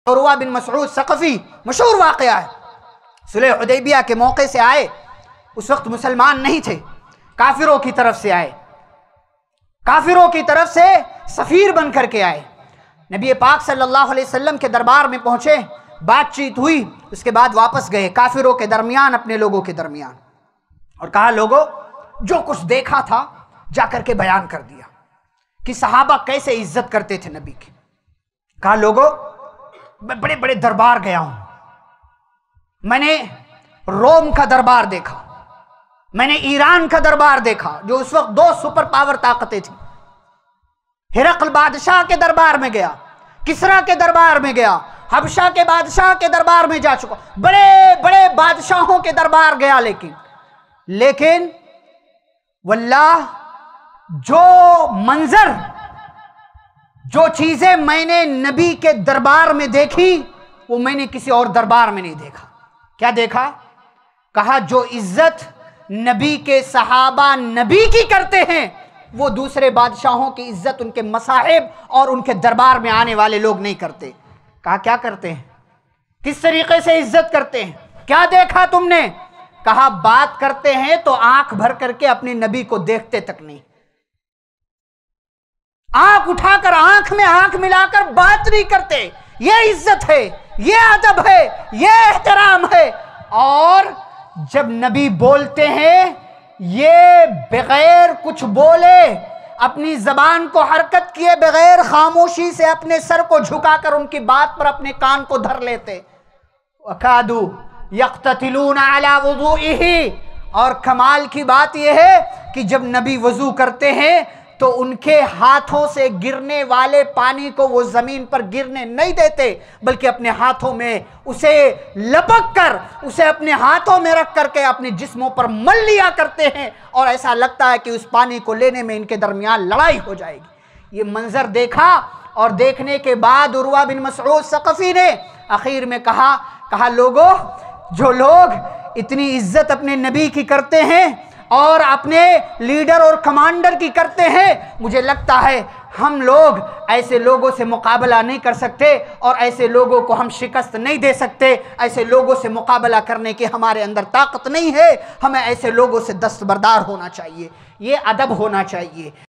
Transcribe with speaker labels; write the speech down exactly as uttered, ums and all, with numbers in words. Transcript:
Speaker 1: عروہ بن مسعود ثقفی مشہور واقعہ ہے، صلح حدیبیہ کے موقع سے آئے، اس وقت مسلمان نہیں تھے، کافروں کی طرف سے آئے، کافروں کی طرف سے سفیر بن کر کے آئے، نبی پاک صلی اللہ علیہ وسلم کے دربار میں پہنچے، بات چیت ہوئی، اس کے بعد واپس گئے کافروں کے درمیان، اپنے لوگوں کے درمیان، اور کہا لوگوں جو کچھ دیکھا تھا جا کر کے بیان کر دیا کہ صحابہ کیسے عزت کرتے تھے نبی کی۔ کہا لوگوں میں بڑے بڑے دربار گیا ہوں، میں نے روم کا دربار دیکھا، میں نے ایران کا دربار دیکھا جو اس وقت دو سپر پاور طاقتیں تھیں، ہرقل بادشاہ کے دربار میں گیا، کسرا کے دربار میں گیا، حبشہ کے بادشاہ کے دربار میں جا چکا، بڑے بڑے بادشاہوں کے دربار گیا، لیکن لیکن واللہ جو منظر جو چیزیں میں نے نبی کے دربار میں دیکھی وہ میں نے کسی اور دربار میں نہیں دیکھا۔ کیا دیکھا؟ کہا جو عزت نبی کے صحابہ نبی کی کرتے ہیں وہ دوسرے بادشاہوں کی عزت ان کے مصاحب اور ان کے دربار میں آنے والے لوگ نہیں کرتے۔ کہا کیا کرتے ہیں؟ کس طریقے سے عزت کرتے ہیں؟ کیا دیکھا تم نے؟ کہا بات کرتے ہیں تو آنکھ بھر کر کے اپنے نبی کو دیکھتے تک نہیں، آنکھ اٹھا کر آنکھ میں آنکھ ملا کر بات نہیں کرتے۔ یہ عزت ہے، یہ ادب ہے، یہ احترام ہے۔ اور جب نبی بولتے ہیں یہ بغیر کچھ بولے، اپنی زبان کو حرکت کیے بغیر خاموشی سے اپنے سر کو جھکا کر ان کی بات پر اپنے کان کو دھر لیتے۔ وَقَادُوا يَقْتَتِلُونَ عَلَى وُضُوئِهِ، اور کمال کی بات یہ ہے کہ جب نبی وضو کرتے ہیں تو ان کے ہاتھوں سے گرنے والے پانی کو وہ زمین پر گرنے نہیں دیتے، بلکہ اپنے ہاتھوں میں اسے لپک کر، اسے اپنے ہاتھوں میں رکھ کر کے اپنے جسموں پر مل لیا کرتے ہیں، اور ایسا لگتا ہے کہ اس پانی کو لینے میں ان کے درمیان لڑائی ہو جائے گی۔ یہ منظر دیکھا، اور دیکھنے کے بعد عروہ بن مسعود ثقفی نے آخر میں کہا کہا لوگوں جو لوگ اتنی عزت اپنے نبی کی کرتے ہیں اور اپنے لیڈر اور کمانڈر کی کرتے ہیں، مجھے لگتا ہے ہم لوگ ایسے لوگوں سے مقابلہ نہیں کر سکتے، اور ایسے لوگوں کو ہم شکست نہیں دے سکتے، ایسے لوگوں سے مقابلہ کرنے کی ہمارے اندر طاقت نہیں ہے، ہمیں ایسے لوگوں سے دستبردار ہونا چاہیے، یہ ادب ہونا چاہیے۔